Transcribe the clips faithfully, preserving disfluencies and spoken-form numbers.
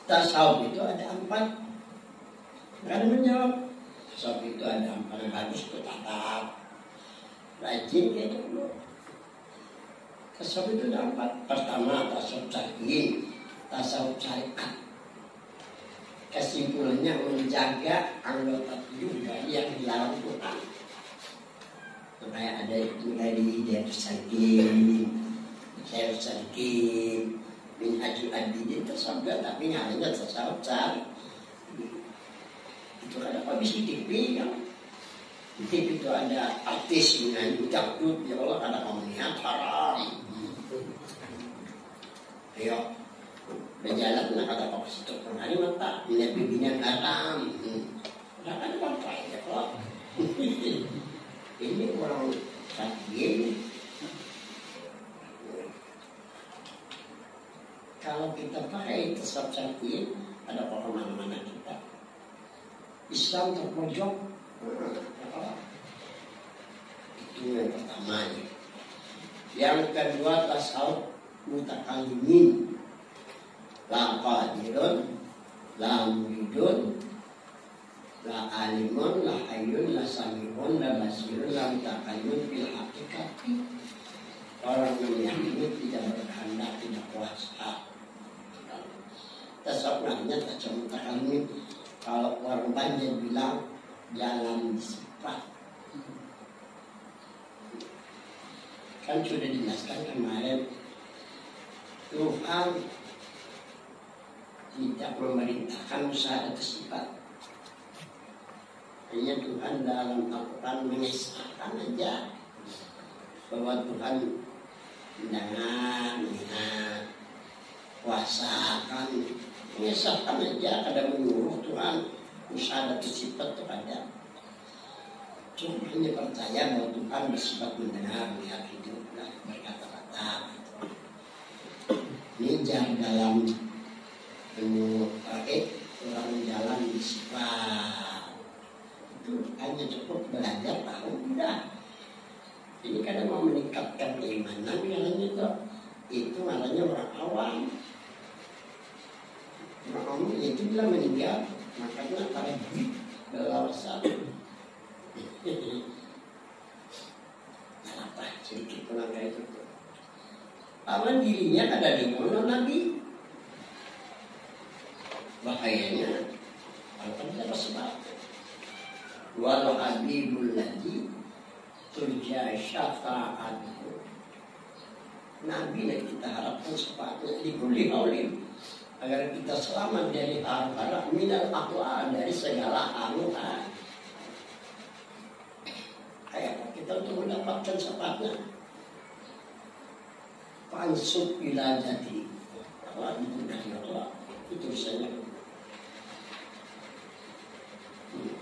tasawuf itu ada empat. Kan menjawab, tasawuf itu ada empat yang harus tetap rajin kayak dulu. Tasawuf itu ada empat. Pertama tasawuf syar'i, tasawuf syariat. Kesimpulannya menjaga anggota tubuh dari yang dilarang Tuhan. Makanya ada mulai di dia tersangkin, saya tersangkin, min aju adi itu sampai tapi nyarinya tasawuf syar'i. Itu kan apa bisa di T V kan? Di T V itu ada artis menyanyi dangdut, ya Allah ada komunian haram. Ayo, berjalan nak ada apa situ hari mata, ini bibinya haram. Udah kan apa ya kok? Ini orang sakit. Kalau kita pakai tasawuf syar'i, ada apa mana-mana kita. Islam terpojok, itu yang pertama. Yang kedua tasawuf mutakallimin, la qadirun, la muridun, la alimun, la hayyun, la sami'un, la basirun, la mutakallimun bil hakikati. Orang yang meyakini tidak berkehendak, tidak kuasa. Tasawuf namanya tasawuf mutakallimin. Kalau orang banyak bilang jangan disifat. Kan sudah dijelaskan kemarin, Tuhan tidak memerintahkan usaha atau sifat. Hanya Tuhan dalam Al-Quran mengisahkan aja bahwa Tuhan mendengar, melihat, kuasa kan. Mengisahkan aja, kadang menyuruh Tuhan usaha dan sifat itu ada. Cuma hanya percaya bahwa Tuhan bersifat mendengar, melihat, hidup, dan berkata-kata. Ini jangan dalam ilmu terakhir orang jalan di sifat. Itu hanya cukup belajar tahu udah. Ini kadang mau meningkatkan keimanan yang itu. Itu namanya orang awam. Orang itu bila meninggal, makanya pada duit berlawasan. Kenapa sedikit pelanggar itu? Aman dirinya ada di mulut Nabi. Bahayanya, kalau tidak sebab. Walau habibul ladzi turja syafa'atuhu. Nabi yang kita harapkan sepatutnya dibeli oleh agar kita selamat dari hal-hal minal aqwa, dari segala haluan. Kayak kita untuk mendapatkan sepatnya pansub ila jati. Allah itu dari Allah itu saja. Hmm.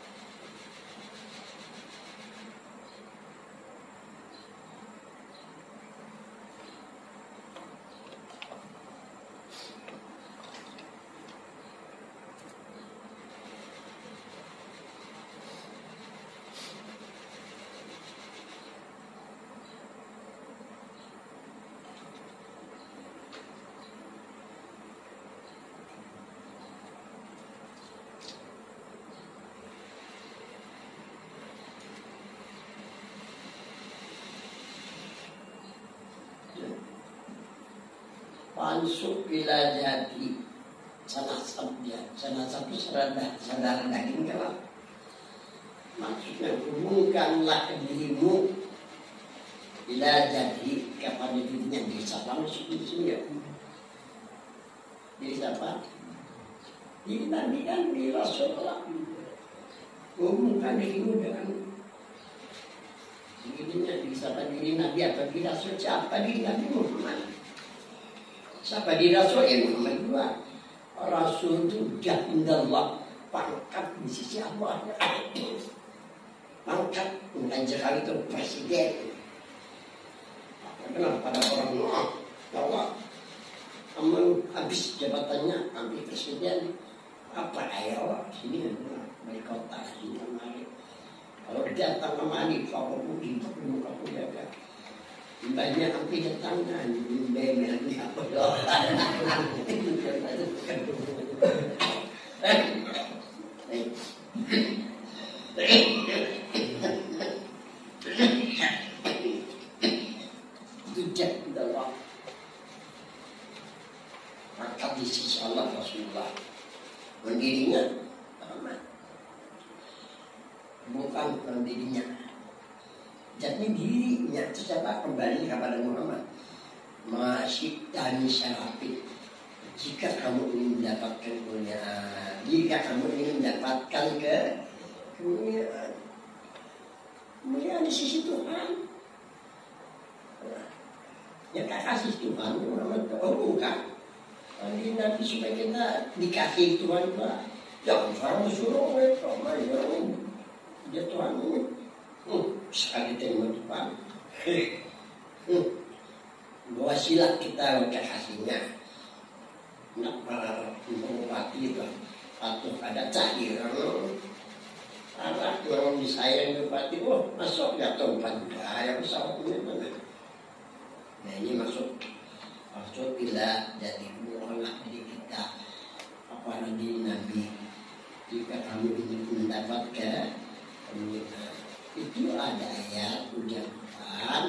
Pansuk bila jadi salah sabda, salah satu saudara saudara daging kelak. Maksudnya hubungkanlah dirimu bila jadi kepada dirinya. Diri siapa masuk di sini ya? Diri siapa? Diri Nabi kan, diri Rasulullah. Hubungkan dirimu dengan dirinya. Diri siapa? Diri Nabi apa diri Rasul? Siapa diri Nabi Muhammad? Siapa di Rasul? Ya Muhammad dua. Rasul itu jahindallah, pangkat di sisi Allah. Pangkat bukan sekali itu presiden. Kenapa pada orang Noah? Bahwa aman habis jabatannya ambil presiden. Apa ayah sini dari kota sini kemari. Kalau datang kemari, kau puji, kau muka pun jaga. Banyak api datang kan, bemernya apa doa. Tujak Allah. Maka di sisi Allah Rasulullah mendirinya aman. Bukan pendirinya. Jadi dirinya itu siapa? Kembali kepada Muhammad. Masih tani syarafi. Jika kamu ingin mendapatkan kemuliaan, jika kamu ingin mendapatkan ke kemuliaan, kemuliaan di sisi Tuhan. Ya kasih Tuhan, Muhammad oh bukan. Ini nanti supaya kita dikasih Tuhan juga. Jangan sekarang disuruh mereka, mereka dia Tuhan ini. Hmm, sekali terima Tuhan. Hmm, bawa silat kita kekasihnya. Nak para mengobati itu atau ada cairan. Ada yang disayang bupati, oh masuk ya tempat yang pesawat ini mana? Nah ini masuk masuk bila jadi mu'alak di kita apa di Nabi. Jika kamu ingin mendapatkan kemuliaan, itu ada ayat ucapan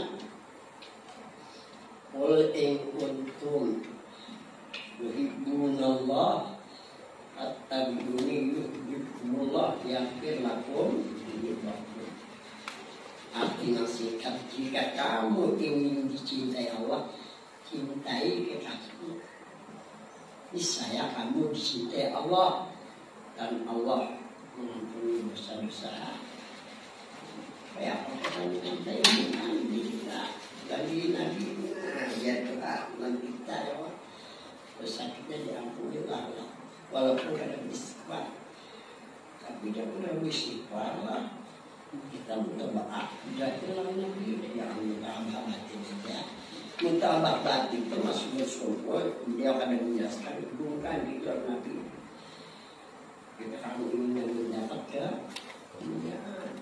qul in kuntum yuhibbunallah attabi'uni yuhibbukumullah yaghfir lakum dhunubakum. Artinya sikap jika kamu ingin dicintai Allah, cintai kekasihmu. Niscaya kamu dicintai Allah dan Allah mengampuni dosa-dosa. Kayak apa yang kita inginkan di kita bagi Nabi ya Tuhan dan kita ya Allah. Dosa kita diampuni Allah walaupun ada istighfar, tapi dia pernah istighfar lah. Kita minta maaf dari orang Nabi yang minta maaf batin saja. Minta maaf batin termasuk bersyukur. Dia akan menjelaskan bukan di dalam Nabi. Kita kamu ingin mendapatkan kemuliaan.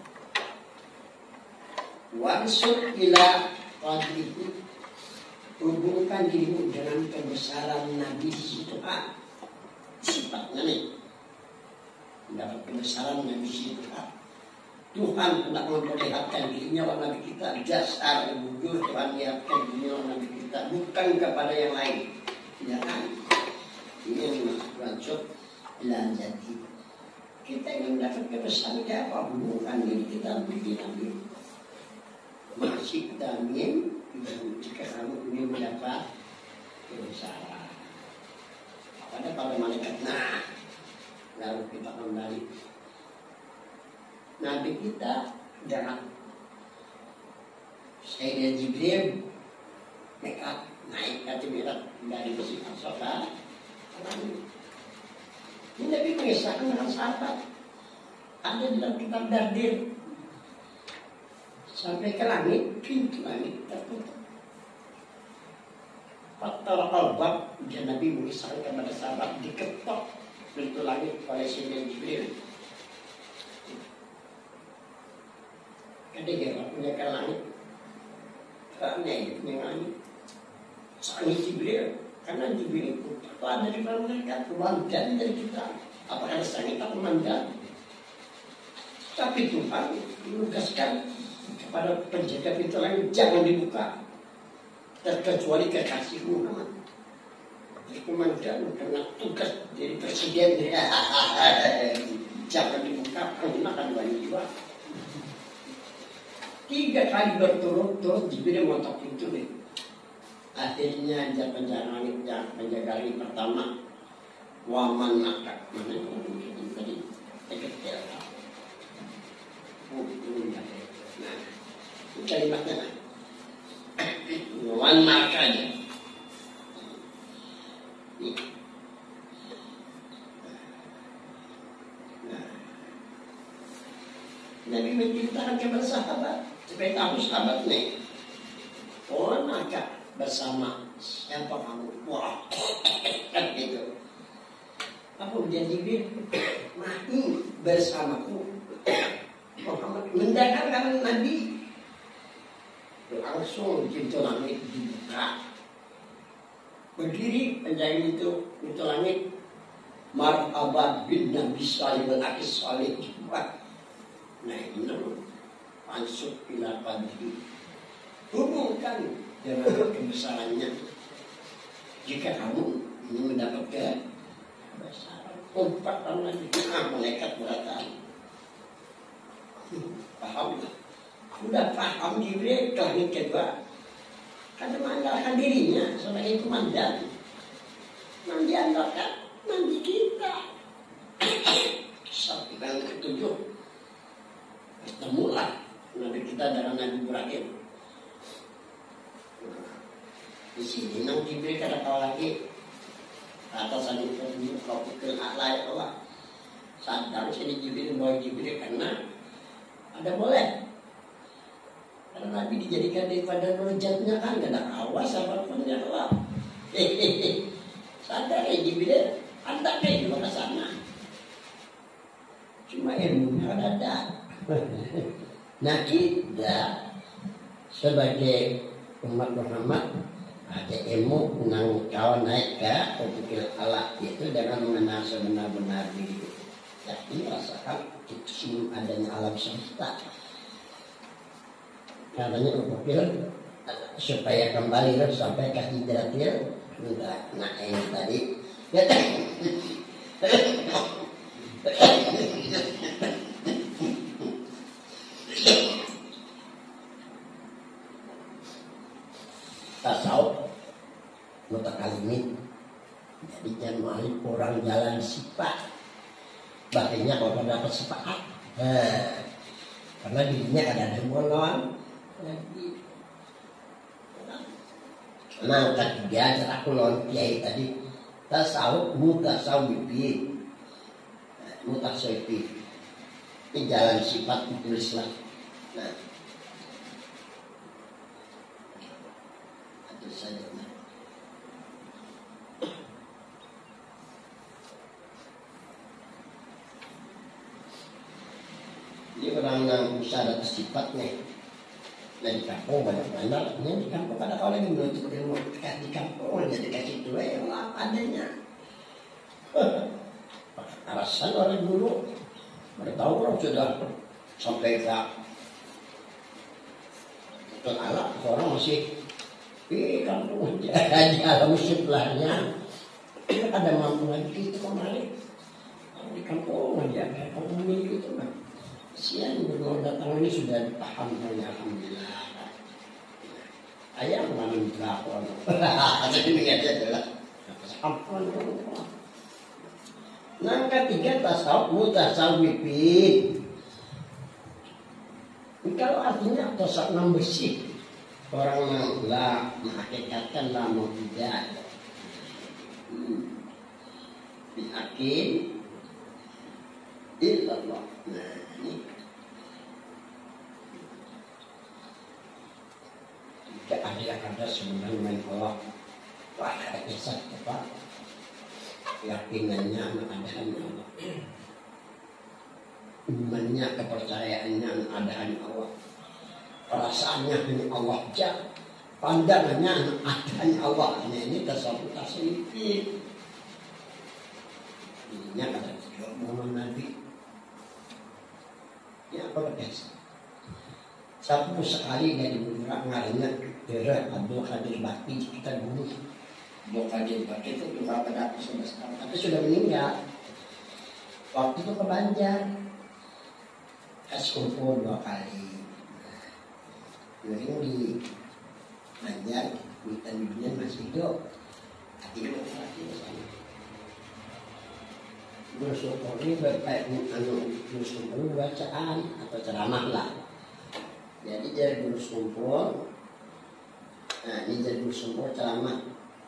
Wansur ila qadrihi. Hubungkan dirimu dengan kebesaran Nabi di situ ah. Sifatnya nih. Mendapat kebesaran Nabi di situ ah. Tuhan hendak memperlihatkan dirinya kepada Nabi kita, jasar wujud Tuhan lihatkan dirinya kepada Nabi kita, bukan kepada yang lain. Ya kan? Ini yang dimaksud wansur ila jati. Kita ingin mendapat kebesaran dia apa? Bukan diri kita bagi Nabi. Masih damin jika kamu ingin mendapat kebesaran. Pada para malaikat, nah, lalu kita kembali. Nabi kita jangan Sayyidina Jibril nekat naik ke Mi'raj dari besi Al-Safa. Ini Nabi mengisahkan dengan sahabat. Ada di dalam kitab Dardir. Sampai ke langit, pintu langit tertutup. Fatar al-bab, dan Nabi mengisahkan kepada sahabat diketok pintu langit oleh Sayyidina Jibril. Ada yang punya kan langit, karena itu punya langit. Soalnya Jibril, karena Jibril itu ada di dalam mereka, kemandan dari kita. Apakah sang kita kemandan? Tapi Tuhan menugaskan kepada penjaga pintu langit jangan dibuka, terkecuali kekasih Muhammad. Komandan karena tugas dari presiden jangan dibuka, karena akan banyak juga. Tiga kali berturut-turut Jibril montok pintu deh. Akhirnya dia penjaga langit, penjaga langit pertama waman nakak mana yang tadi teketel. Oh itu nah itu kalimatnya lah. Waman nakaknya. Nabi menceritakan kepada sahabat supaya tahu sahabat nih. Oh maka bersama siapa kamu? Wah kan gitu. Apa menjadi mati bersamaku? Muhammad mendatangi Nabi langsung pintu langit dibuka. Berdiri penjaga itu pintu langit marhaban bin nabi salih wal akis salih. Nah ini mansub ila qadri, hubungkan dengan kebesarannya. Jika kamu ini mendapatkan kebesaran, umpatan lagi malaikat berkata, paham? Sudah paham Jibril tauhid kedua, karena mengandalkan dirinya sebagai komandan, yang diandalkan nanti kita. Sampai yang ketujuh, ketemulah Nabi kita dengan Nabi Ibrahim. Di sini nang Jibril kada tahu lagi atas anu petunjuk kau pikir alai Allah. Sadar sini Jibril bahwa Jibril karena ada boleh. Karena Nabi dijadikan daripada derajatnya kan kada awas apapun ya Allah. Hehehe. Sadar ya Jibril, anda kayak di mana sana. Cuma ilmunya kada ada. Nah kita sebagai umat Muhammad ada ilmu nang kawan naik ke pikir Allah itu dengan mengenal sebenar-benar diri. Jadi rasakan itu sebelum adanya alam semesta. Katanya berpikir supaya kembali sampai ke hidratil enggak. Nah ini tadi ya tasawuf mutakalimin. Jadi jangan malik orang jalan sifat. Bahannya kalau dapat sepakat. Nah, karena dirinya ada ada melawan. Nah, ketiga aku lawan kiai tadi tasawuf mutasawwifi. Mutasawwifi. Ini jalan sifat ditulislah. Nah, itu saja. Ini orang yang bisa ada sifatnya. Dari kampung banyak bandar, ini di kampung ada kalau lagi menuntut ilmu di kampung aja dikasih dua yang apa adanya. Alasan orang dulu, mereka tahu orang sudah sampai ke ke alam, orang masih di kampung aja di alam sebelahnya. Ada mampu lagi itu kemarin di kampung aja, kampung ini itu kan. Siang belum datang ini sudah paham ya alhamdulillah. Ayah mana berapa? Jadi ini aja adalah ampun. Nah ketiga tasawuf mutasawwifin. Kalau artinya tosak enam besi orang yang lah menghakikatkan lah mau tidak. Yakin illallah. Nah ini tidak ada yang ada sebenarnya Allah. Wah ada kisah apa? Yakinannya ada Allah. Imannya kepercayaannya ada Allah. Perasaannya hanya Allah saja. Pandangannya adanya Allah. Ini tasawuf tasawufi. Ini kata Muhammad Nabi. Ya apa guys? Satu sekali dari beberapa ngarinya Dera Abdul Qadir Bakti kita dulu. Abdul Qadir Bakti itu juga pada sudah sekarang, tapi sudah meninggal. Waktu itu ke Banjar, kasih kumpul dua kali. Yang di Banjar, kita dunia masih hidup. Akhirnya lagi di sana. Bersyukur ini berkait anu bersyukur bacaan atau ceramah lah. Jadi jadi guru kumpul. Nah ini jadi guru kumpul ceramah.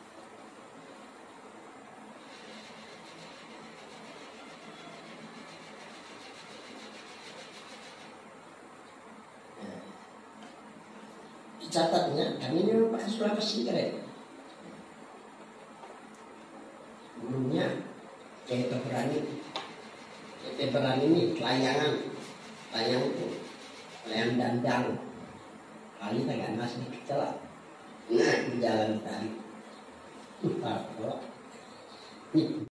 Nah, dicatatnya kami ini Pak Sulawesi keren. Gurunya kayak berani, kayak berani ini layangan, layang itu. Layang dandang kali tak masih kecil. Nah di jalan tadi. Ini